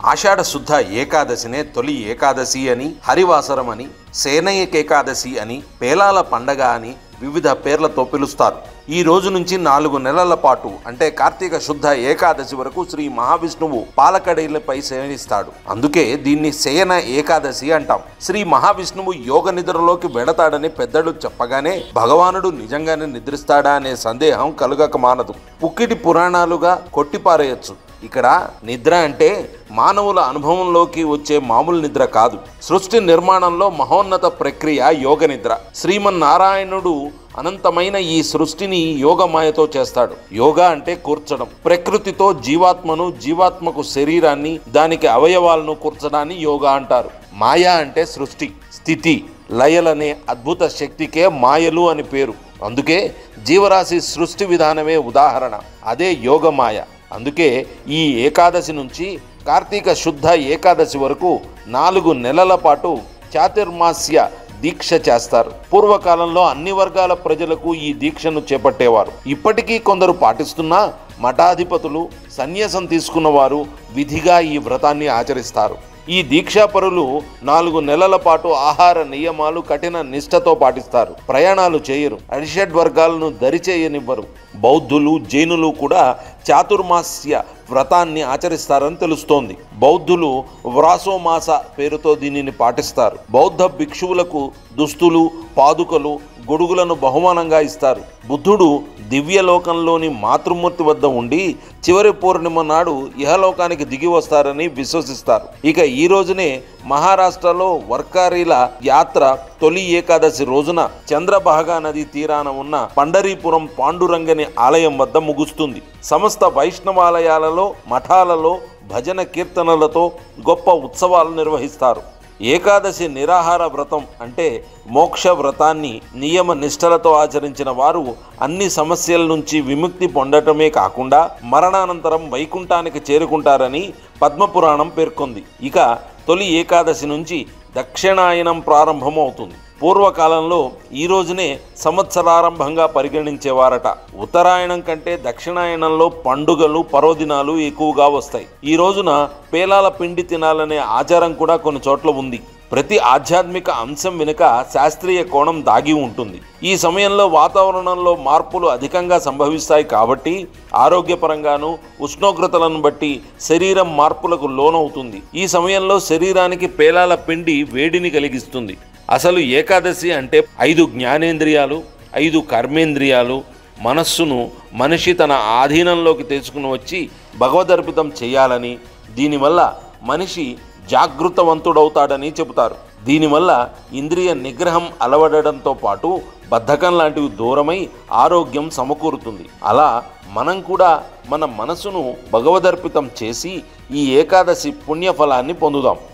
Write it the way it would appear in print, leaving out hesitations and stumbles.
ఆషాఢ శుద్ధ ఏకాదశినే తొలి ఏకాదశి అని, హరివాసరం అని, సేనయ్యక ఏకాదశి అని, పేలాల పండగ అని వివిధ పేర్లతో పిలుస్తారు. ఈ రోజు నుంచి 4 నెలల పాటు అంటే కార్తీక శుద్ధ ఏకాదశి వరకు శ్రీ మహావిష్ణువు పాలకడైలపై శయనిస్తాడు. అందుకే దీన్ని శయన ఏకాదశి అంటాం. శ్రీ మహావిష్ణువు యోగ నిద్రలోకి వెడతాడని పెద్దలు చెప్పగానే భగవానుడు నిజంగానే నిద్రిస్తాడా అనే సందేహం కలుగక మానదు. పుక్కిటి పురాణాలుగా కొట్టిపారేయచ్చు. ఇక్కడ నిద్ర అంటే మానవుల అనుభవంలోకి వచ్చే మామూలు నిద్ర కాదు. సృష్టి నిర్మాణంలో మహోన్నత ప్రక్రియ యోగ నిద్ర. శ్రీమన్నారాయణుడు అనంతమైన ఈ సృష్టిని యోగమాయతో చేస్తాడు. యోగా అంటే కూర్చడం. ప్రకృతితో జీవాత్మను, జీవాత్మకు శరీరాన్ని, దానికి అవయవాలను కూర్చడాన్ని యోగా అంటారు. మాయా అంటే సృష్టి, స్థితి, లయలనే అద్భుత శక్తికే మాయలు అని పేరు. అందుకే జీవరాశి సృష్టి విధానమే ఉదాహరణ. అదే యోగమాయ. అందుకే ఈ ఏకాదశి నుంచి కార్తీక శుద్ధ ఏకాదశి వరకు 4 నెలల పాటు చాతుర్మాస్య దీక్ష చేస్తారు. పూర్వకాలంలో అన్ని వర్గాల ప్రజలకు ఈ దీక్షను చేపట్టేవారు. ఇప్పటికీ కొందరు పాటిస్తున్నా మఠాధిపతులు, సన్యాసం తీసుకున్న వారు విధిగా ఈ వ్రతాన్ని ఆచరిస్తారు. ఈ దీక్షాపరులు 4 నెలల పాటు ఆహార నియమాలు కఠిన నిష్ఠతో పాటిస్తారు. ప్రయాణాలు చేయరు. అరిషడ్ వర్గాలను దరిచేయనివ్వరు. బౌద్ధులు, జైనులు కూడా చాతుర్మాస్య వ్రతాన్ని ఆచరిస్తారని తెలుస్తోంది. బౌద్ధులు వ్రాసోమాస పేరుతో దీనిని పాటిస్తారు. బౌద్ధ భిక్షువులకు దుస్తులు, పాదుకలు, గొడుగులను బహుమానంగా ఇస్తారు. బుద్ధుడు దివ్యలోకంలోని మాతృమూర్తి వద్ద ఉండి చివరి పూర్ణిమ నాడు ఇహలోకానికి దిగి వస్తారని విశ్వసిస్తారు. ఇక ఈ రోజునే మహారాష్ట్రలో వర్కారీల యాత్ర తొలి ఏకాదశి రోజున చంద్రభాగా నది తీరాన ఉన్న పండరీపురం పాండురంగని ఆలయం వద్ద ముగుస్తుంది. సమస్త వైష్ణవాలయాలలో, మఠాలలో భజన కీర్తనలతో గొప్ప ఉత్సవాలు నిర్వహిస్తారు. ఏకాదశి నిరాహార వ్రతం అంటే మోక్ష వ్రతాన్ని నియమ నిష్ఠలతో ఆచరించిన వారు అన్ని సమస్యల నుంచి విముక్తి పొందటమే కాకుండా మరణానంతరం వైకుంఠానికి చేరుకుంటారని పద్మపురాణం పేర్కొంది. ఇక తొలి ఏకాదశి నుంచి దక్షిణాయనం ప్రారంభమవుతుంది. పూర్వకాలంలో ఈ రోజునే సంవత్సరారంభంగా పరిగణించేవారట. ఉత్తరాయణం కంటే దక్షిణాయనంలో పండుగలు, పర్వదినాలు ఎక్కువగా వస్తాయి. ఈ రోజున పేలాల పిండి తినాలనే ఆచారం కూడా కొన్ని చోట్ల ఉంది. ప్రతి ఆధ్యాత్మిక అంశం వెనుక శాస్త్రీయ కోణం దాగి ఉంటుంది. ఈ సమయంలో వాతావరణంలో మార్పులు అధికంగా సంభవిస్తాయి కాబట్టి ఆరోగ్యపరంగాను, ఉష్ణోగ్రతలను బట్టి శరీరం మార్పులకు లోనవుతుంది. ఈ సమయంలో శరీరానికి పేలాల పిండి వేడిని కలిగిస్తుంది. అసలు ఏకాదశి అంటే 5 జ్ఞానేంద్రియాలు, 5 కర్మేంద్రియాలు, మనస్సును మనిషి తన ఆధీనంలోకి తెచ్చుకుని వచ్చి భగవదర్పితం చేయాలని, దీనివల్ల మనిషి జాగృతవంతుడవుతాడని చెబుతారు. దీనివల్ల ఇంద్రియ నిగ్రహం అలవడడంతో పాటు బద్ధకం లాంటివి దూరమై ఆరోగ్యం సమకూరుతుంది. అలా మనం కూడా మన మనసును భగవదర్పితం చేసి ఈ ఏకాదశి పుణ్యఫలాన్ని పొందుదాం.